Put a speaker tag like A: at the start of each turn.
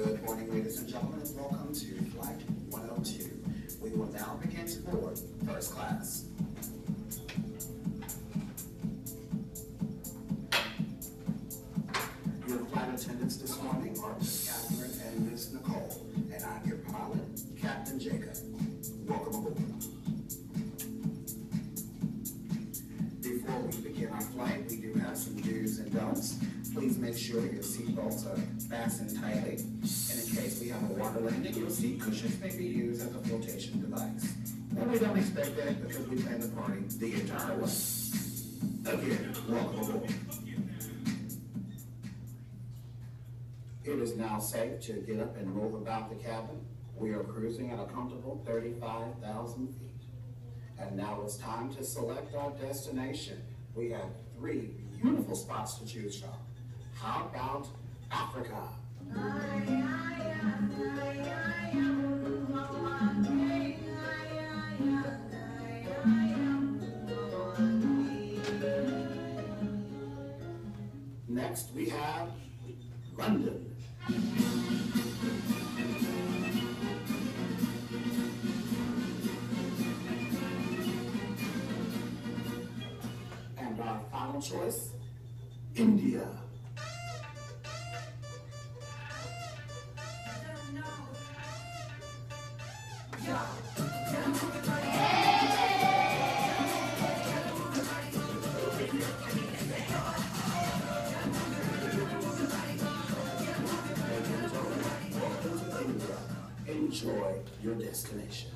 A: Good morning, ladies and gentlemen, and welcome to Flight 102. We will now begin to board first class. Your flight attendants this morning are Miss Catherine and Miss Nicole, and I'm your pilot, Captain Jacob. Welcome aboard. Before we begin our flight, we do have some do's and don'ts. Please make sure your seatbelts are fastened tightly. And in case we have a water landing, your seat cushions may be used as a flotation device. And we don't expect that because we plan the party the entire way. Again, welcome aboard. It is now safe to get up and move about the cabin. We are cruising at a comfortable 35,000 feet. And now it's time to select our destination. We have 3 beautiful spots to choose from. How about Africa? Next we have London. And our final choice, India. Enjoy your destination.